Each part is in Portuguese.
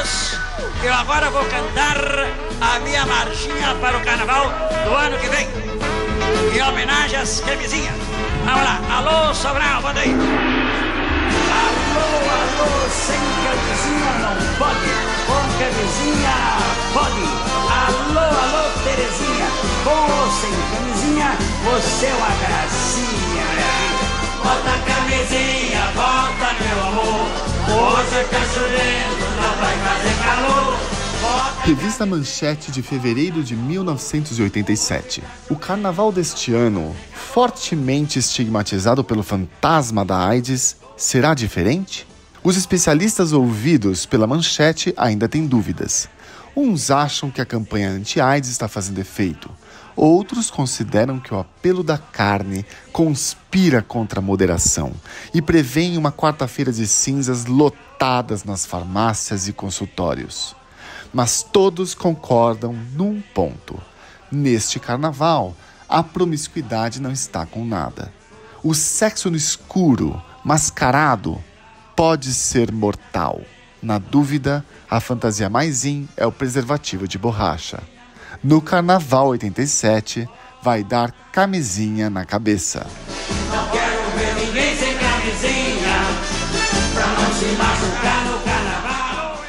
todos, eu agora vou cantar a minha marchinha para o carnaval do ano que vem, em homenagem às camisinhas. Vamos lá, alô Sobral, bota aí. Alô, alô, sem camisinha não pode, com camisinha pode. Alô, alô, Terezinha, com ou sem camisinha, você é uma gracinha, minha vida. Bota a camisinha, bota meu amor, você tá chovendo, não vai fazer calor. Revista Manchete de fevereiro de 1987. O carnaval deste ano, fortemente estigmatizado pelo fantasma da AIDS, será diferente? Os especialistas ouvidos pela Manchete ainda têm dúvidas. Uns acham que a campanha anti-AIDS está fazendo efeito. Outros consideram que o apelo da carne conspira contra a moderação e prevêem uma quarta-feira de cinzas lotadas nas farmácias e consultórios. Mas todos concordam num ponto. Neste carnaval, a promiscuidade não está com nada. O sexo no escuro, mascarado, pode ser mortal. Na dúvida, a fantasia mais in é o preservativo de borracha. No Carnaval 87, vai dar camisinha na cabeça. Não quero ver ninguém sem camisinha, pra não se machucar no carnaval.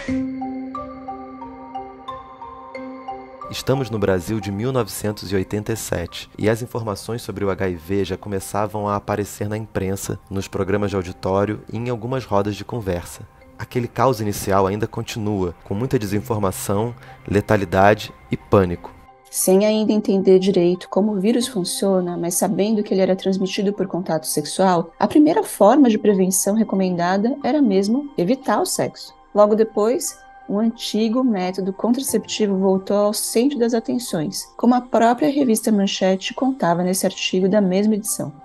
Estamos no Brasil de 1987 e as informações sobre o HIV já começavam a aparecer na imprensa, nos programas de auditório e em algumas rodas de conversa. Aquele caos inicial ainda continua, com muita desinformação, letalidade e pânico. Sem ainda entender direito como o vírus funciona, mas sabendo que ele era transmitido por contato sexual, a primeira forma de prevenção recomendada era mesmo evitar o sexo. Logo depois, um antigo método contraceptivo voltou ao centro das atenções, como a própria revista Manchete contava nesse artigo da mesma edição.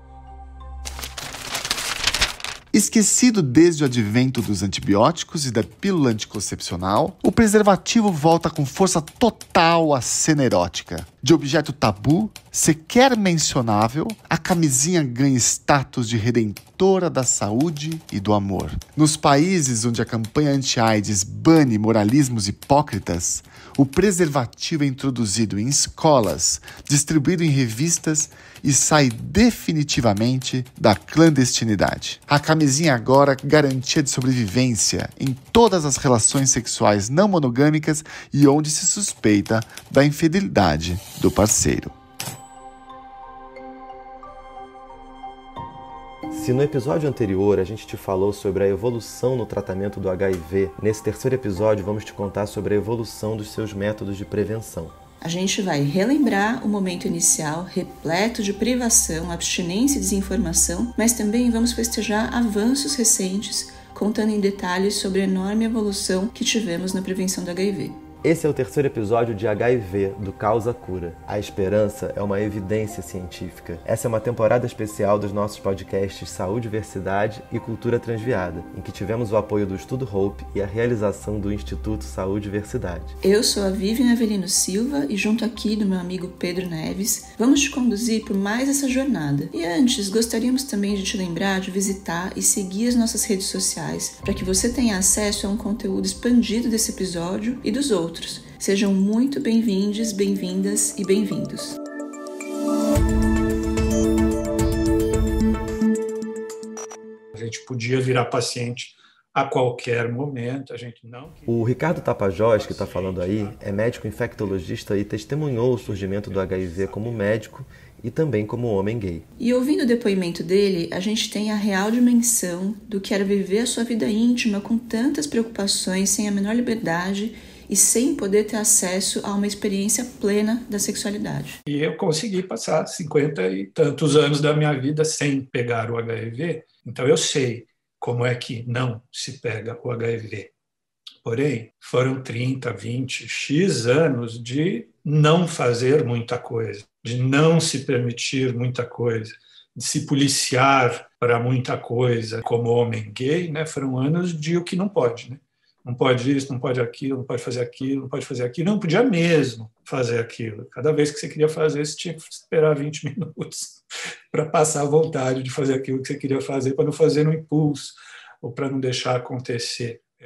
Esquecido desde o advento dos antibióticos e da pílula anticoncepcional, o preservativo volta com força total à cena erótica. De objeto tabu, sequer mencionável, a camisinha ganha status de redentora da saúde e do amor. Nos países onde a campanha anti-AIDS bane moralismos hipócritas, o preservativo é introduzido em escolas, distribuído em revistas e sai definitivamente da clandestinidade. A camisinha agora é garantia de sobrevivência em todas as relações sexuais não monogâmicas e onde se suspeita da infidelidade do parceiro. Se no episódio anterior a gente te falou sobre a evolução no tratamento do HIV, nesse terceiro episódio vamos te contar sobre a evolução dos seus métodos de prevenção. A gente vai relembrar o momento inicial, repleto de privação, abstinência e desinformação, mas também vamos festejar avanços recentes, contando em detalhes sobre a enorme evolução que tivemos na prevenção do HIV. Esse é o terceiro episódio de HIV, do Caos à Cura. A esperança é uma evidência científica. Essa é uma temporada especial dos nossos podcasts Saúde, Diversidade e Cultura Transviada, em que tivemos o apoio do Estudo Hope e a realização do Instituto Saúde e Diversidade. Eu sou a Vivian Avelino Silva e junto aqui do meu amigo Pedro Neves, vamos te conduzir por mais essa jornada. E antes, gostaríamos também de te lembrar de visitar e seguir as nossas redes sociais, para que você tenha acesso a um conteúdo expandido desse episódio e dos outros. Sejam muito bem-vindos, bem-vindas e bem-vindos. A gente podia virar paciente a qualquer momento, a gente não... O Ricardo Tapajós, que está falando aí, é médico infectologista e testemunhou o surgimento do HIV como médico e também como homem gay. E ouvindo o depoimento dele, a gente tem a real dimensão do que era viver a sua vida íntima com tantas preocupações, sem a menor liberdade e sem poder ter acesso a uma experiência plena da sexualidade. E eu consegui passar 50 e tantos anos da minha vida sem pegar o HIV, então eu sei como é que não se pega o HIV. Porém, foram 30, 20, X anos de não fazer muita coisa, de não se permitir muita coisa, de se policiar para muita coisa como homem gay, né? Foram anos de o que não pode, né? Não pode isso, não pode aquilo, não pode fazer aquilo, não pode fazer aquilo. Não podia mesmo fazer aquilo. Cada vez que você queria fazer, você tinha que esperar 20 minutos para passar a vontade de fazer aquilo que você queria fazer, para não fazer no impulso ou para não deixar acontecer.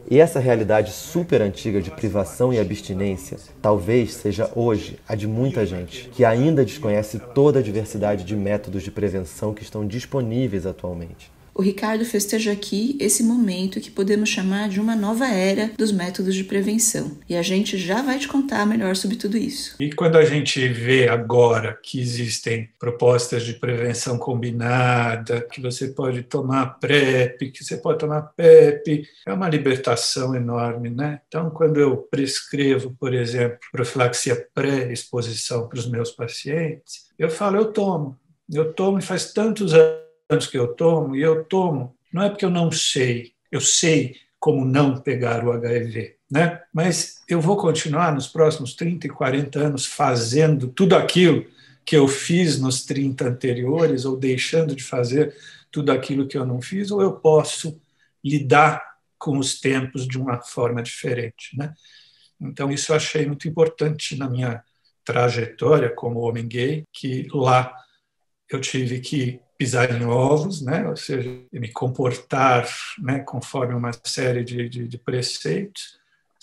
E essa realidade super antiga de privação e abstinência talvez seja hoje a de muita gente, que ainda desconhece toda a diversidade de métodos de prevenção que estão disponíveis atualmente. O Ricardo festeja aqui esse momento que podemos chamar de uma nova era dos métodos de prevenção. E a gente já vai te contar melhor sobre tudo isso. E quando a gente vê agora que existem propostas de prevenção combinada, que você pode tomar PrEP, que você pode tomar PEP, é uma libertação enorme, né? Então, quando eu prescrevo, por exemplo, profilaxia pré-exposição para os meus pacientes, eu falo, eu tomo e faz tantos anos que eu tomo, e eu tomo, não é porque eu não sei, eu sei como não pegar o HIV, né? Mas eu vou continuar nos próximos 30 e 40 anos fazendo tudo aquilo que eu fiz nos 30 anteriores, ou deixando de fazer tudo aquilo que eu não fiz, ou eu posso lidar com os tempos de uma forma diferente, né? Então, isso eu achei muito importante na minha trajetória como homem gay, que lá eu tive que pisar em ovos, né? Ou seja, me comportar, né, conforme uma série de preceitos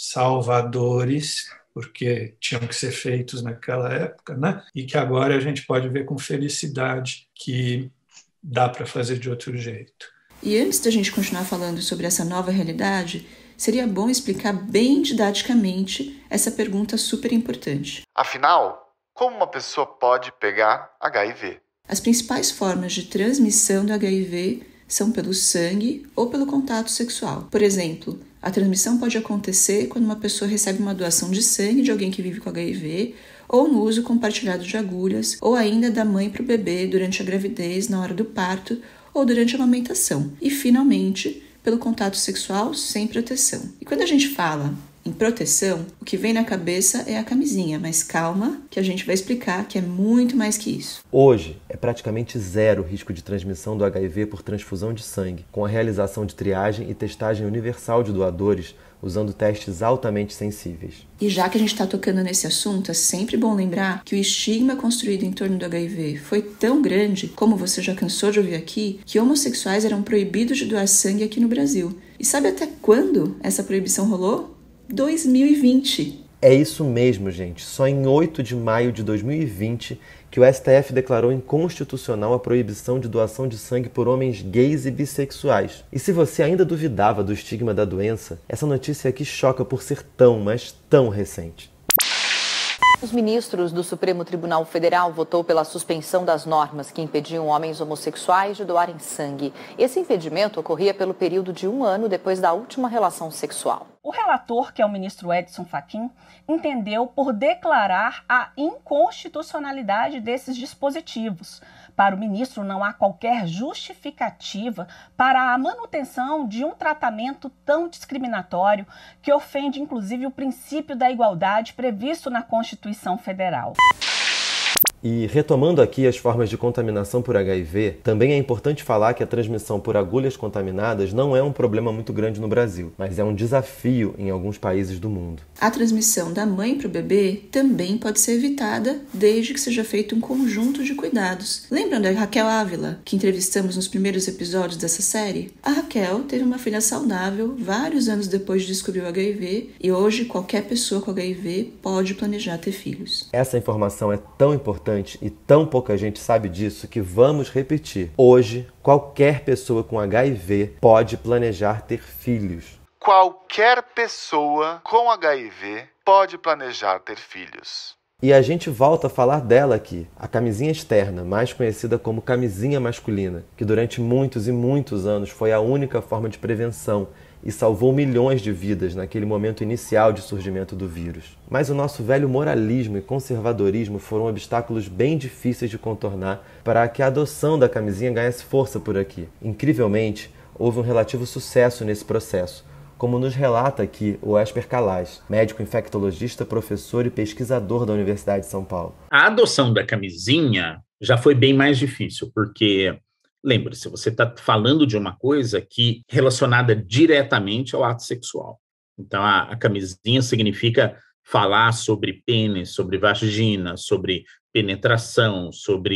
salvadores, porque tinham que ser feitos naquela época, né? E que agora a gente pode ver com felicidade que dá para fazer de outro jeito. E antes da gente continuar falando sobre essa nova realidade, seria bom explicar bem didaticamente essa pergunta super importante. Afinal, como uma pessoa pode pegar HIV? As principais formas de transmissão do HIV são pelo sangue ou pelo contato sexual. Por exemplo, a transmissão pode acontecer quando uma pessoa recebe uma doação de sangue de alguém que vive com HIV, ou no uso compartilhado de agulhas, ou ainda da mãe para o bebê durante a gravidez, na hora do parto, ou durante a amamentação. E, finalmente, pelo contato sexual sem proteção. E quando a gente fala em proteção, o que vem na cabeça é a camisinha, mas calma, que a gente vai explicar que é muito mais que isso. Hoje, é praticamente zero o risco de transmissão do HIV por transfusão de sangue, com a realização de triagem e testagem universal de doadores, usando testes altamente sensíveis. E já que a gente está tocando nesse assunto, é sempre bom lembrar que o estigma construído em torno do HIV foi tão grande, como você já cansou de ouvir aqui, que homossexuais eram proibidos de doar sangue aqui no Brasil. E sabe até quando essa proibição rolou? 2020. É isso mesmo, gente. Só em 8 de maio de 2020 que o STF declarou inconstitucional a proibição de doação de sangue por homens gays e bissexuais. E se você ainda duvidava do estigma da doença, essa notícia aqui choca por ser tão, mas tão recente. Os ministros do Supremo Tribunal Federal votou pela suspensão das normas que impediam homens homossexuais de doarem sangue. Esse impedimento ocorria pelo período de 1 ano depois da última relação sexual. O relator, que é o ministro Edson Fachin, entendeu por declarar a inconstitucionalidade desses dispositivos. Para o ministro, não há qualquer justificativa para a manutenção de um tratamento tão discriminatório que ofende, inclusive, o princípio da igualdade previsto na Constituição Federal. E retomando aqui as formas de contaminação por HIV, também é importante falar que a transmissão por agulhas contaminadas não é um problema muito grande no Brasil, mas é um desafio em alguns países do mundo. A transmissão da mãe para o bebê também pode ser evitada desde que seja feito um conjunto de cuidados. Lembram da Raquel Ávila, que entrevistamos nos primeiros episódios dessa série? A Raquel teve uma filha saudável vários anos depois de descobrir o HIV e hoje qualquer pessoa com HIV pode planejar ter filhos. Essa informação é tão importante e tão pouca gente sabe disso que vamos repetir. Hoje, qualquer pessoa com HIV pode planejar ter filhos. Qualquer pessoa com HIV pode planejar ter filhos. E a gente volta a falar dela aqui, a camisinha externa, mais conhecida como camisinha masculina, que durante muitos e muitos anos foi a única forma de prevenção e salvou milhões de vidas naquele momento inicial de surgimento do vírus. Mas o nosso velho moralismo e conservadorismo foram obstáculos bem difíceis de contornar para que a adoção da camisinha ganhasse força por aqui. Incrivelmente, houve um relativo sucesso nesse processo, como nos relata aqui o Esper Calais, médico infectologista, professor e pesquisador da Universidade de São Paulo. A adoção da camisinha já foi bem mais difícil, porque, lembre-se, você está falando de uma coisa que relacionada diretamente ao ato sexual. Então, a camisinha significa falar sobre pênis, sobre vagina, sobre penetração, sobre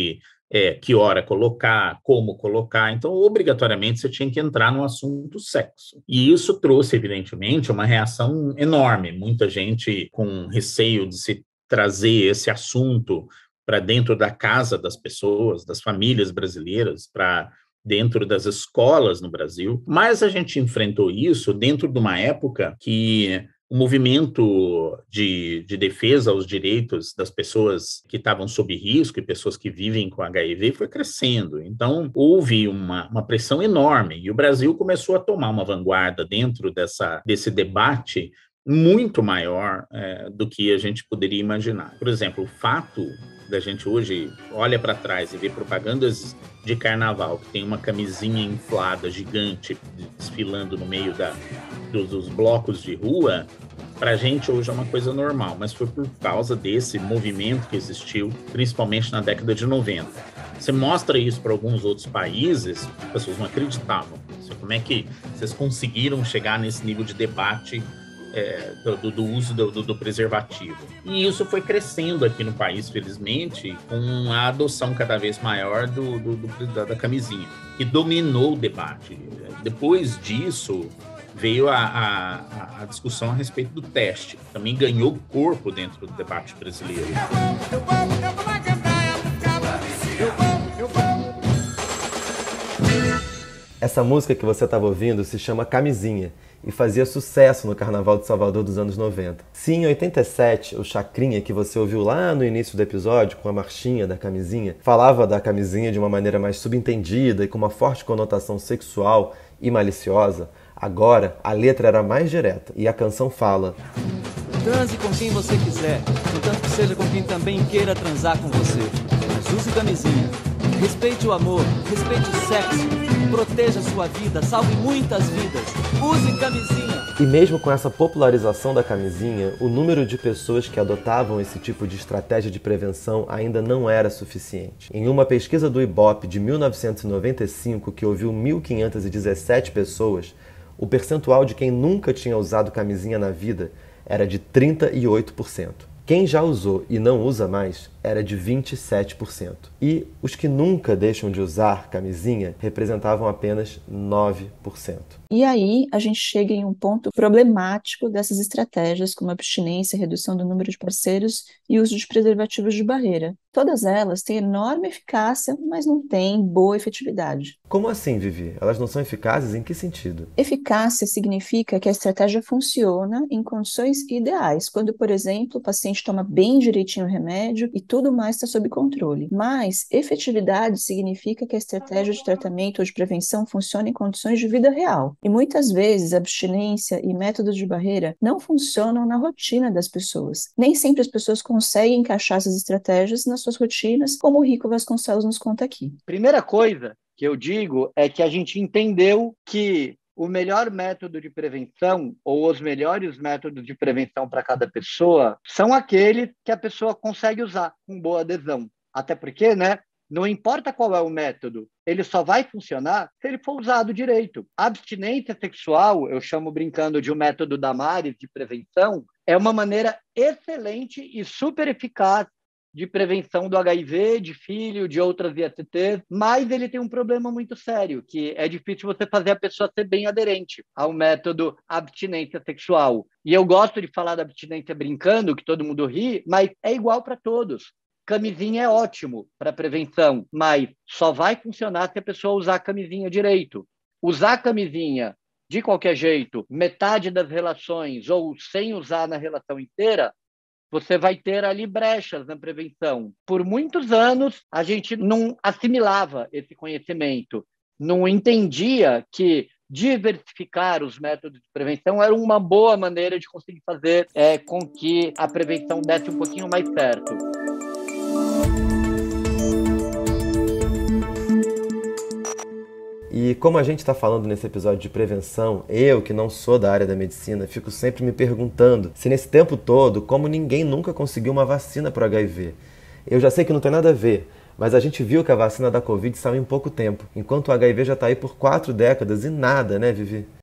que hora colocar, como colocar. Então, obrigatoriamente, você tinha que entrar no assunto sexo. E isso trouxe, evidentemente, uma reação enorme. Muita gente com receio de se trazer esse assunto para dentro da casa das pessoas, das famílias brasileiras, para dentro das escolas no Brasil. Mas a gente enfrentou isso dentro de uma época que o movimento de defesa aos direitos das pessoas que estavam sob risco e pessoas que vivem com HIV foi crescendo. Então, houve uma pressão enorme e o Brasil começou a tomar uma vanguarda dentro desse debate muito maior do que a gente poderia imaginar. Por exemplo, o fato da gente hoje olha para trás e vê propagandas de carnaval que tem uma camisinha inflada gigante desfilando no meio dos blocos de rua, para a gente hoje é uma coisa normal, mas foi por causa desse movimento que existiu, principalmente na década de 90. Você mostra isso para alguns outros países, as pessoas não acreditavam. Como é que vocês conseguiram chegar nesse nível de debate do uso do preservativo? E isso foi crescendo aqui no país, felizmente, com a adoção cada vez maior da camisinha, que dominou o debate. Depois disso, veio a discussão a respeito do teste, que também ganhou corpo dentro do debate brasileiro. Essa música que você estava ouvindo se chama Camisinha e fazia sucesso no Carnaval de Salvador dos anos 90. Se em 87 o Chacrinha, que você ouviu lá no início do episódio, com a marchinha da camisinha, falava da camisinha de uma maneira mais subentendida e com uma forte conotação sexual e maliciosa, agora a letra era mais direta e a canção fala: transe com quem você quiser, contanto que seja com quem também queira transar com você. Mas use camisinha. Respeite o amor, respeite o sexo, proteja sua vida, salve muitas vidas. Use camisinha. E mesmo com essa popularização da camisinha, o número de pessoas que adotavam esse tipo de estratégia de prevenção ainda não era suficiente. Em uma pesquisa do Ibope de 1995, que ouviu 1.517 pessoas, o percentual de quem nunca tinha usado camisinha na vida era de 38%. Quem já usou e não usa mais era de 27%. E os que nunca deixam de usar camisinha representavam apenas 9%. E aí a gente chega em um ponto problemático dessas estratégias, como abstinência, redução do número de parceiros e uso de preservativos de barreira. Todas elas têm enorme eficácia, mas não têm boa efetividade. Como assim, Vivi? Elas não são eficazes em que sentido? Eficácia significa que a estratégia funciona em condições ideais, quando, por exemplo, o paciente toma bem direitinho o remédio e tudo mais está sob controle. Mas efetividade significa que a estratégia de tratamento ou de prevenção funciona em condições de vida real. E muitas vezes a abstinência e métodos de barreira não funcionam na rotina das pessoas. Nem sempre as pessoas conseguem encaixar essas estratégias nas suas rotinas, como o Rico Vasconcelos nos conta aqui. Primeira coisa que eu digo é que a gente entendeu que o melhor método de prevenção ou os melhores métodos de prevenção para cada pessoa são aqueles que a pessoa consegue usar com boa adesão. Até porque, não importa qual é o método, ele só vai funcionar se ele for usado direito. A abstinência sexual, eu chamo brincando de um método Damares de prevenção, é uma maneira excelente e super eficaz de prevenção do HIV, de filho, de outras ISTs, mas ele tem um problema muito sério, que é difícil você fazer a pessoa ser bem aderente ao método abstinência sexual. E eu gosto de falar da abstinência brincando, que todo mundo ri, mas é igual para todos. Camisinha é ótimo para prevenção, mas só vai funcionar se a pessoa usar a camisinha direito. Usar a camisinha de qualquer jeito, metade das relações, ou sem usar na relação inteira, você vai ter ali brechas na prevenção. Por muitos anos, a gente não assimilava esse conhecimento, não entendia que diversificar os métodos de prevenção era uma boa maneira de conseguir fazer com que a prevenção desse um pouquinho mais certo. E como a gente está falando nesse episódio de prevenção, eu, que não sou da área da medicina, fico sempre me perguntando se nesse tempo todo, como ninguém nunca conseguiu uma vacina para o HIV. Eu já sei que não tem nada a ver, mas a gente viu que a vacina da Covid saiu em pouco tempo, enquanto o HIV já está aí por 4 décadas e nada, né, Vivi?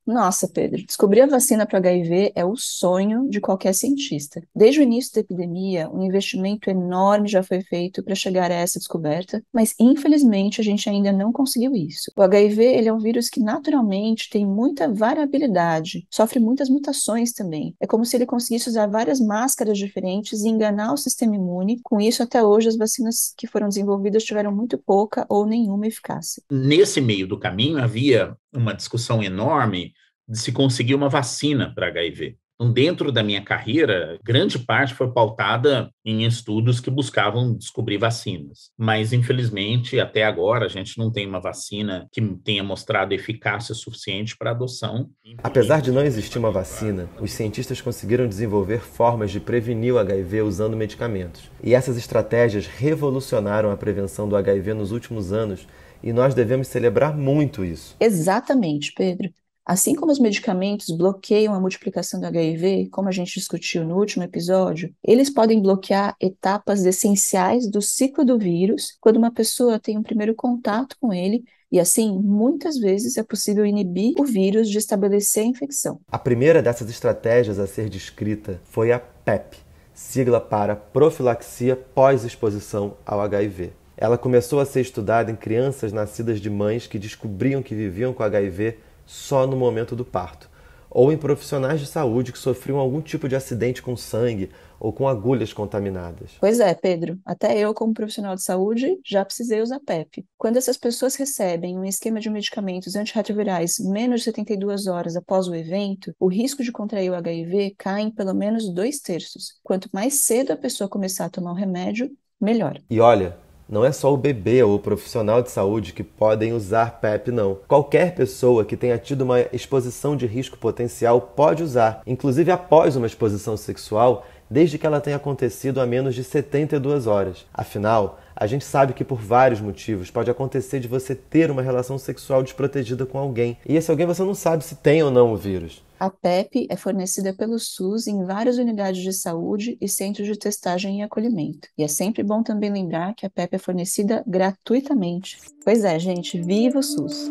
Nossa, Pedro, descobrir a vacina para HIV é o sonho de qualquer cientista. Desde o início da epidemia, um investimento enorme já foi feito para chegar a essa descoberta, mas infelizmente a gente ainda não conseguiu isso. O HIV, ele é um vírus que naturalmente tem muita variabilidade, sofre muitas mutações também. É como se ele conseguisse usar várias máscaras diferentes e enganar o sistema imune. Com isso, até hoje, as vacinas que foram desenvolvidas tiveram muito pouca ou nenhuma eficácia. Nesse meio do caminho, havia uma discussão enorme de se conseguir uma vacina para HIV. Então, dentro da minha carreira, grande parte foi pautada em estudos que buscavam descobrir vacinas. Mas, infelizmente, até agora, a gente não tem uma vacina que tenha mostrado eficácia suficiente para adoção. Apesar de não existir uma vacina, os cientistas conseguiram desenvolver formas de prevenir o HIV usando medicamentos. E essas estratégias revolucionaram a prevenção do HIV nos últimos anos, e nós devemos celebrar muito isso. Exatamente, Pedro. Assim como os medicamentos bloqueiam a multiplicação do HIV, como a gente discutiu no último episódio, eles podem bloquear etapas essenciais do ciclo do vírus quando uma pessoa tem um primeiro contato com ele, e assim, muitas vezes é possível inibir o vírus de estabelecer a infecção. A primeira dessas estratégias a ser descrita foi a PEP, sigla para profilaxia pós-exposição ao HIV. Ela começou a ser estudada em crianças nascidas de mães que descobriam que viviam com HIV só no momento do parto, ou em profissionais de saúde que sofriam algum tipo de acidente com sangue ou com agulhas contaminadas. Pois é, Pedro, até eu, como profissional de saúde, já precisei usar PEP. Quando essas pessoas recebem um esquema de medicamentos antirretrovirais menos de 72 horas após o evento, o risco de contrair o HIV cai em pelo menos 2/3. Quanto mais cedo a pessoa começar a tomar o remédio, melhor. E olha, não é só o bebê ou o profissional de saúde que podem usar PEP, não. Qualquer pessoa que tenha tido uma exposição de risco potencial pode usar, inclusive após uma exposição sexual, desde que ela tenha acontecido há menos de 72 horas. Afinal, a gente sabe que por vários motivos pode acontecer de você ter uma relação sexual desprotegida com alguém, e esse alguém você não sabe se tem ou não o vírus. A PEP é fornecida pelo SUS em várias unidades de saúde e centros de testagem e acolhimento. E é sempre bom também lembrar que a PEP é fornecida gratuitamente. Pois é, gente, viva o SUS!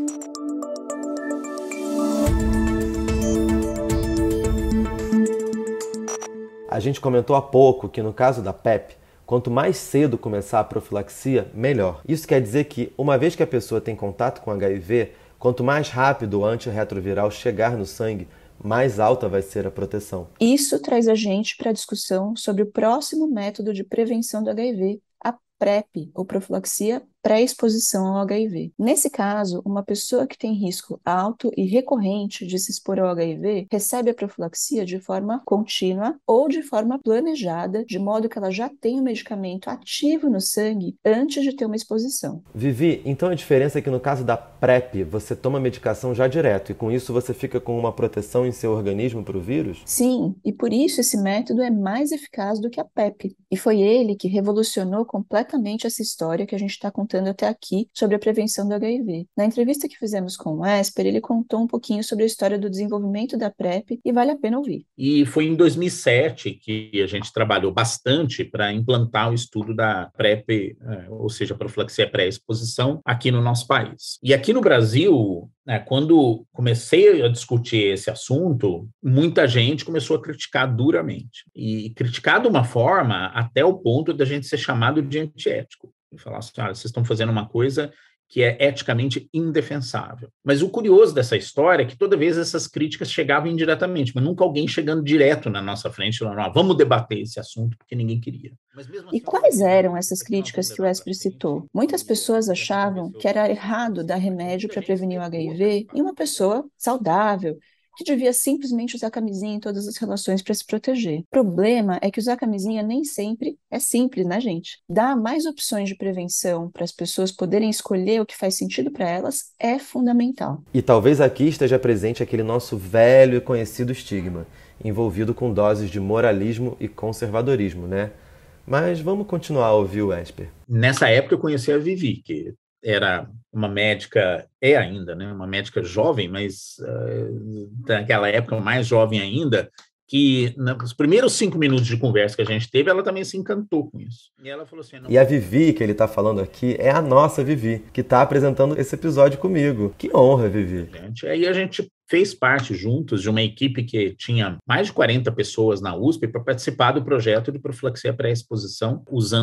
A gente comentou há pouco que no caso da PEP, quanto mais cedo começar a profilaxia, melhor. Isso quer dizer que, uma vez que a pessoa tem contato com HIV, quanto mais rápido o antirretroviral chegar no sangue, mais alta vai ser a proteção. Isso traz a gente para a discussão sobre o próximo método de prevenção do HIV, a PrEP, ou profilaxia pré-exposição ao HIV. Nesse caso, uma pessoa que tem risco alto e recorrente de se expor ao HIV recebe a profilaxia de forma contínua ou de forma planejada, de modo que ela já tem o medicamento ativo no sangue antes de ter uma exposição. Vivi, então a diferença é que no caso da PrEP, você toma a medicação já direto e com isso você fica com uma proteção em seu organismo para o vírus? Sim, e por isso esse método é mais eficaz do que a PEP. E foi ele que revolucionou completamente essa história que a gente está contando até aqui sobre a prevenção do HIV. Na entrevista que fizemos com o Esper, ele contou um pouquinho sobre a história do desenvolvimento da PrEP e vale a pena ouvir. E foi em 2007 que a gente trabalhou bastante para implantar o estudo da PrEP, ou seja, profilaxia pré-exposição, aqui no nosso país. E aqui no Brasil, quando comecei a discutir esse assunto, muita gente começou a criticar duramente. E criticar de uma forma até o ponto da gente ser chamado de antiético. E falar assim, vocês estão fazendo uma coisa que é eticamente indefensável. Mas o curioso dessa história é que toda vez essas críticas chegavam indiretamente, mas nunca alguém chegando direto na nossa frente, falando, vamos debater esse assunto, porque ninguém queria. E quais eram essas críticas que o Esper citou? Muitas pessoas achavam que era errado dar remédio para prevenir o HIV em uma pessoa saudável, que devia simplesmente usar camisinha em todas as relações para se proteger. O problema é que usar camisinha nem sempre é simples, né, gente? Dar mais opções de prevenção para as pessoas poderem escolher o que faz sentido para elas é fundamental. E talvez aqui esteja presente aquele nosso velho e conhecido estigma, envolvido com doses de moralismo e conservadorismo, né? Mas vamos continuar a ouvir o Esper. Nessa época eu conheci a Vivi, que era uma médica, é ainda, né? Uma médica jovem, mas naquela época mais jovem ainda, que nos primeiros 5 minutos de conversa que a gente teve, ela também se encantou com isso. E ela falou assim... E a Vivi, que ele está falando aqui, é a nossa Vivi, que está apresentando esse episódio comigo. Que honra, Vivi. Aí a gente fez parte juntos de uma equipe que tinha mais de 40 pessoas na USP para participar do projeto de profilaxia pré-exposição,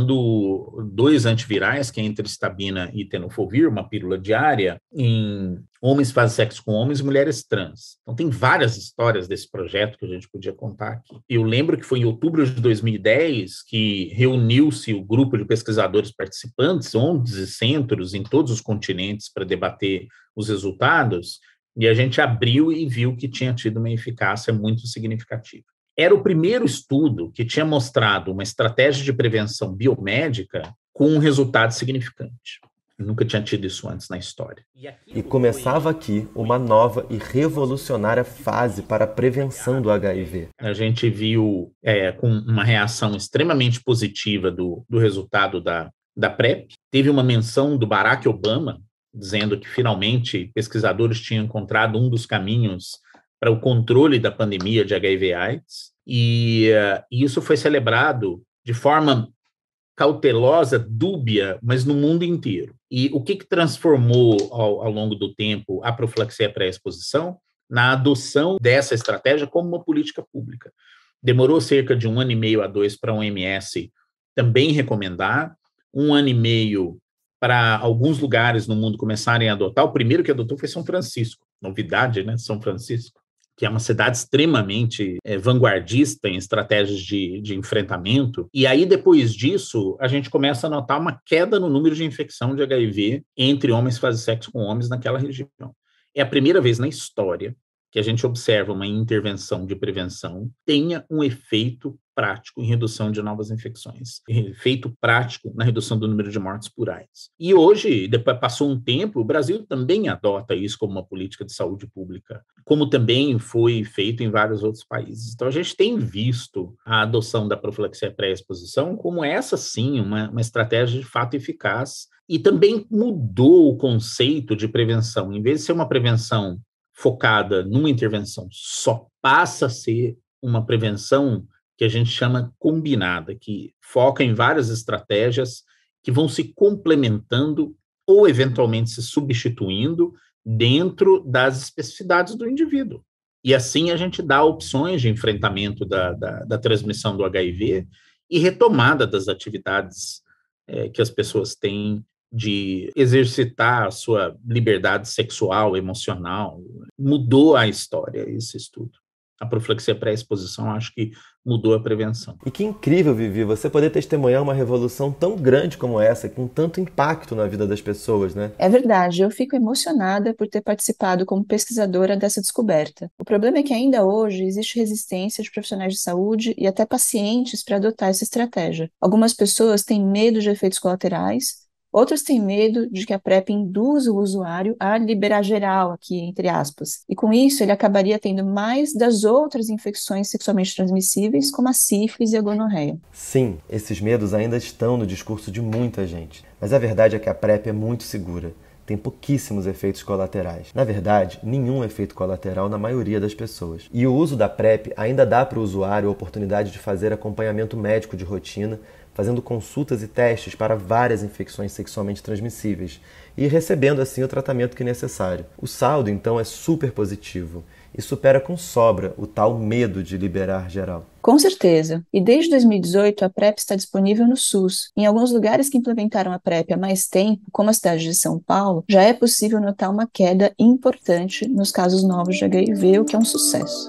usando 2 antivirais, que é entristabina e tenofovir, uma pílula diária, em homens que fazem sexo com homens e mulheres trans. Então, tem várias histórias desse projeto que a gente podia contar aqui. Eu lembro que foi em outubro de 2010 que reuniu-se o grupo de pesquisadores participantes, 11 centros em todos os continentes, para debater os resultados, e a gente abriu e viu que tinha tido uma eficácia muito significativa. Era o primeiro estudo que tinha mostrado uma estratégia de prevenção biomédica com um resultado significante. Eu nunca tinha tido isso antes na história. E começava aqui uma nova e revolucionária fase para a prevenção do HIV. A gente viu com uma reação extremamente positiva do resultado da PrEP. Teve uma menção do Barack Obama, dizendo que finalmente pesquisadores tinham encontrado um dos caminhos para o controle da pandemia de HIV/AIDS, e isso foi celebrado de forma cautelosa, dúbia, mas no mundo inteiro. E o que transformou ao longo do tempo a profilaxia pré-exposição? Na adoção dessa estratégia como uma política pública. Demorou cerca de 1 ano e meio a 2 para a OMS também recomendar, 1 ano e meio para alguns lugares no mundo começarem a adotar. O primeiro que adotou foi São Francisco, novidade, né? São Francisco, que é uma cidade extremamente vanguardista em estratégias de enfrentamento. E aí, depois disso, a gente começa a notar uma queda no número de infecção de HIV entre homens que fazem sexo com homens naquela região. É a primeira vez na história que a gente observa uma intervenção de prevenção tenha um efeito prático em redução de novas infecções, efeito prático na redução do número de mortes por AIDS. E hoje, depois passou um tempo, o Brasil também adota isso como uma política de saúde pública, como também foi feito em vários outros países. Então, a gente tem visto a adoção da profilaxia pré-exposição como essa, sim, uma estratégia de fato eficaz, e também mudou o conceito de prevenção. Em vez de ser uma prevenção focada numa intervenção só, passa a ser uma prevenção que a gente chama combinada, que foca em várias estratégias que vão se complementando ou eventualmente se substituindo dentro das especificidades do indivíduo. E assim a gente dá opções de enfrentamento da transmissão do HIV e retomada das atividades que as pessoas têm de exercitar a sua liberdade sexual, emocional. Mudou a história esse estudo. A profilaxia pré-exposição, acho que mudou a prevenção. E que incrível, Vivi, você poder testemunhar uma revolução tão grande como essa, com tanto impacto na vida das pessoas, né? É verdade, eu fico emocionada por ter participado como pesquisadora dessa descoberta. O problema é que ainda hoje existe resistência de profissionais de saúde e até pacientes para adotar essa estratégia. Algumas pessoas têm medo de efeitos colaterais, outros têm medo de que a PrEP induza o usuário a liberar geral, aqui entre aspas, e com isso ele acabaria tendo mais das outras infecções sexualmente transmissíveis, como a sífilis e a gonorreia. Sim, esses medos ainda estão no discurso de muita gente, mas a verdade é que a PrEP é muito segura. Tem pouquíssimos efeitos colaterais. Na verdade, nenhum efeito colateral na maioria das pessoas. E o uso da PrEP ainda dá para o usuário a oportunidade de fazer acompanhamento médico de rotina, fazendo consultas e testes para várias infecções sexualmente transmissíveis e recebendo assim o tratamento que é necessário. O saldo, então, é super positivo e supera com sobra o tal medo de liberar geral. Com certeza. E desde 2018, a PrEP está disponível no SUS. Em alguns lugares que implementaram a PrEP há mais tempo, como a cidade de São Paulo, já é possível notar uma queda importante nos casos novos de HIV, o que é um sucesso.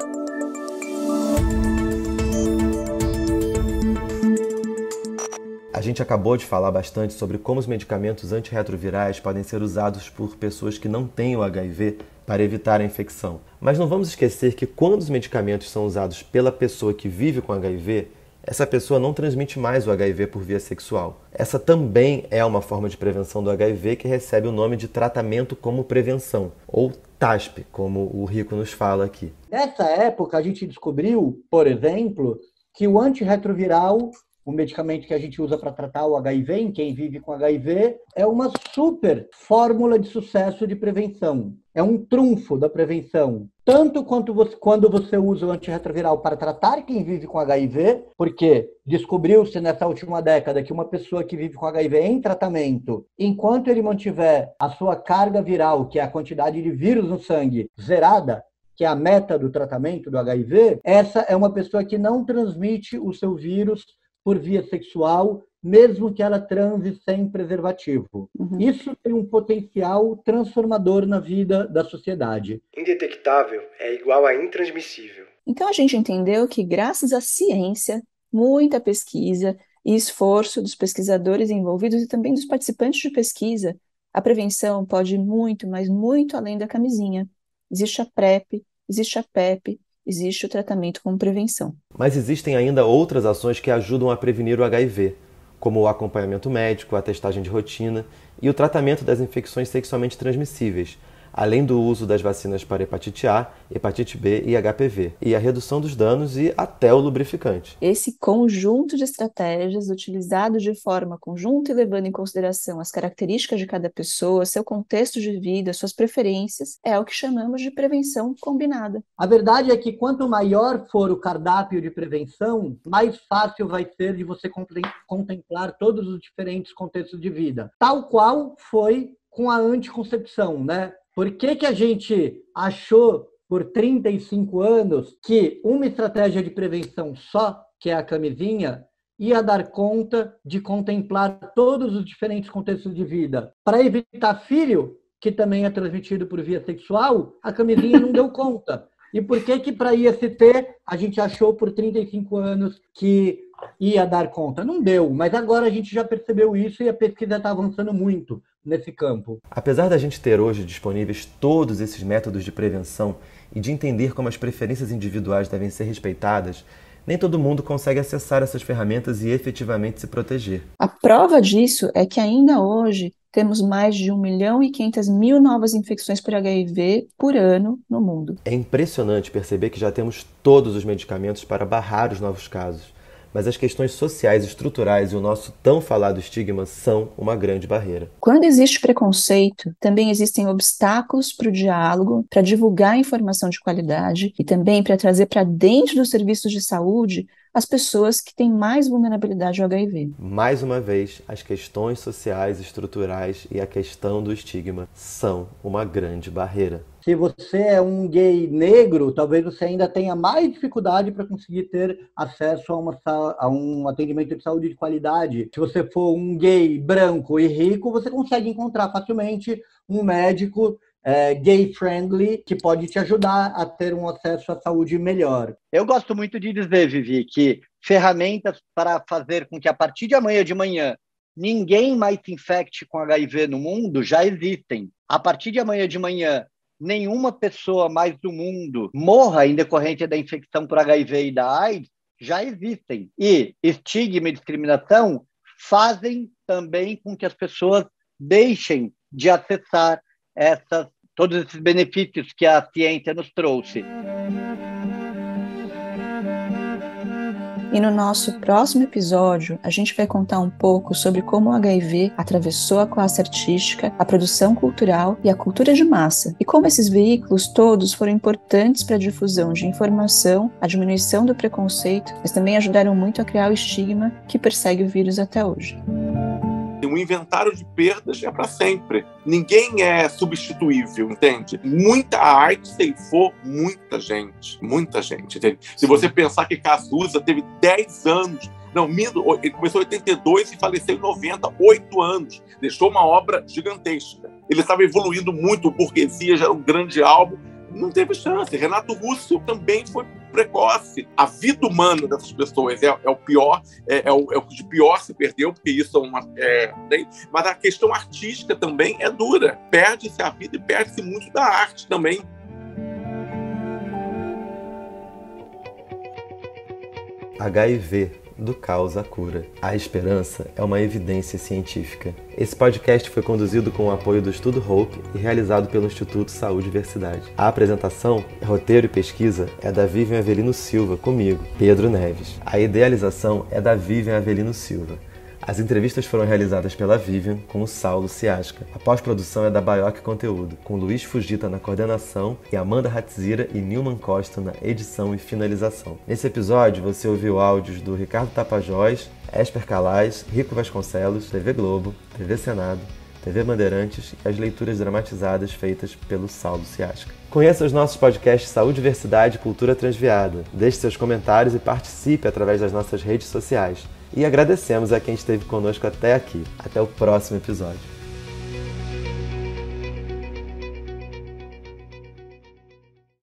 A gente acabou de falar bastante sobre como os medicamentos antirretrovirais podem ser usados por pessoas que não têm o HIV para evitar a infecção. Mas não vamos esquecer que quando os medicamentos são usados pela pessoa que vive com HIV, essa pessoa não transmite mais o HIV por via sexual. Essa também é uma forma de prevenção do HIV que recebe o nome de tratamento como prevenção, ou TASP, como o Rico nos fala aqui. Nessa época, a gente descobriu, por exemplo, que o antirretroviral, o medicamento que a gente usa para tratar o HIV em quem vive com HIV, é uma super fórmula de sucesso de prevenção. É um trunfo da prevenção. Tanto quanto quando você usa o antirretroviral para tratar quem vive com HIV, porque descobriu-se nessa última década que uma pessoa que vive com HIV em tratamento, enquanto ele mantiver a sua carga viral, que é a quantidade de vírus no sangue, zerada, que é a meta do tratamento do HIV, essa é uma pessoa que não transmite o seu vírus por via sexual, mesmo que ela transe sem preservativo. Isso tem um potencial transformador na vida da sociedade. Indetectável é igual a intransmissível. Então a gente entendeu que, graças à ciência, muita pesquisa e esforço dos pesquisadores envolvidos e também dos participantes de pesquisa, a prevenção pode ir muito, mas muito além da camisinha. Existe a PrEP, existe a PEP, existe o tratamento como prevenção. Mas existem ainda outras ações que ajudam a prevenir o HIV, como o acompanhamento médico, a testagem de rotina e o tratamento das infecções sexualmente transmissíveis, além do uso das vacinas para hepatite A, hepatite B e HPV, e a redução dos danos e até o lubrificante. Esse conjunto de estratégias, utilizado de forma conjunta e levando em consideração as características de cada pessoa, seu contexto de vida, suas preferências, é o que chamamos de prevenção combinada. A verdade é que quanto maior for o cardápio de prevenção, mais fácil vai ser de você contemplar todos os diferentes contextos de vida. Tal qual foi com a anticoncepção, né? Por que a gente achou por 35 anos que uma estratégia de prevenção só, que é a camisinha, ia dar conta de contemplar todos os diferentes contextos de vida? Para evitar filho, que também é transmitido por via sexual, a camisinha não deu conta. E por que para IST a gente achou por 35 anos que ia dar conta? Não deu, mas agora a gente já percebeu isso e a pesquisa está avançando muito nesse campo. Apesar da gente ter hoje disponíveis todos esses métodos de prevenção e de entender como as preferências individuais devem ser respeitadas, nem todo mundo consegue acessar essas ferramentas e efetivamente se proteger. A prova disso é que ainda hoje temos mais de 1.500.000 novas infecções por HIV por ano no mundo. É impressionante perceber que já temos todos os medicamentos para barrar os novos casos, mas as questões sociais e estruturais e o nosso tão falado estigma são uma grande barreira. Quando existe preconceito, também existem obstáculos para o diálogo, para divulgar informação de qualidade e também para trazer para dentro dos serviços de saúde as pessoas que têm mais vulnerabilidade ao HIV. Mais uma vez, as questões sociais, estruturais e a questão do estigma são uma grande barreira. Se você é um gay negro, talvez você ainda tenha mais dificuldade para conseguir ter acesso a um atendimento de saúde de qualidade. Se você for um gay branco e rico, você consegue encontrar facilmente um médico gay-friendly que pode te ajudar a ter um acesso à saúde melhor. Eu gosto muito de dizer, Vivi, que ferramentas para fazer com que a partir de amanhã de manhã ninguém mais se infecte com HIV no mundo já existem. A partir de amanhã de manhã, nenhuma pessoa mais do mundo morra em decorrência da infecção por HIV e da AIDS já existem. E estigma e discriminação fazem também com que as pessoas deixem de acessar todos esses benefícios que a ciência nos trouxe. E no nosso próximo episódio, a gente vai contar um pouco sobre como o HIV atravessou a classe artística, a produção cultural e a cultura de massa, e como esses veículos todos foram importantes para a difusão de informação, a diminuição do preconceito, mas também ajudaram muito a criar o estigma que persegue o vírus até hoje. O inventário de perdas é para sempre. Ninguém é substituível, entende? Muita arte ceifou muita gente, entende? Se você pensar que Cazuza teve 10 anos, ele começou em 82 e faleceu em 90, 8 anos. Deixou uma obra gigantesca. Ele estava evoluindo muito, Burguesia já era um grande álbum, não teve chance. Renato Russo também foi precoce. A vida humana dessas pessoas é o pior, é o que de pior se perdeu, porque isso mas a questão artística também é dura. Perde-se a vida e perde-se muito da arte também. HIV, do caos à cura. A esperança é uma evidência científica. Esse podcast foi conduzido com o apoio do Estudo Hope e realizado pelo Instituto Saúde e Diversidade. A apresentação, roteiro e pesquisa é da Vivian Avelino Silva, comigo, Pedro Neves. A idealização é da Vivian Avelino Silva. As entrevistas foram realizadas pela Vivian com o Saulo Ciasca. A pós-produção é da Baioc Conteúdo, com Luiz Fugita na coordenação e Amanda Hatzira e Nilman Costa na edição e finalização. Nesse episódio você ouviu áudios do Ricardo Tapajós, Esper Calais, Rico Vasconcelos, TV Globo, TV Senado, TV Bandeirantes e as leituras dramatizadas feitas pelo Saulo Ciasca. Conheça os nossos podcasts Saúde, Diversidade e Cultura Transviada. Deixe seus comentários e participe através das nossas redes sociais. E agradecemos a quem esteve conosco até aqui. Até o próximo episódio.